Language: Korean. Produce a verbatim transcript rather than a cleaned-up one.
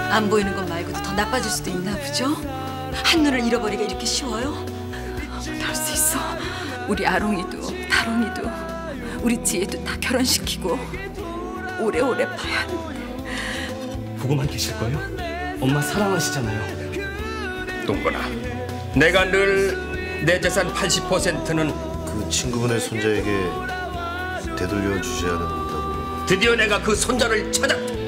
안 보이는 것 말고도 더 나빠질 수도 있나 보죠? 한눈을 잃어버리기가 이렇게 쉬워요? 할 수 있어. 우리 아롱이도 다롱이도 우리 지혜도 다 결혼시키고 오래오래 봐야 하는데. 보고만 계실 거예요? 엄마 사랑하시잖아요. 동건아, 내가 늘 내 재산 팔십 퍼센트는 그 친구분의 손자에게 되돌려 주셔야 한다고. 드디어 내가 그 손자를 찾았다.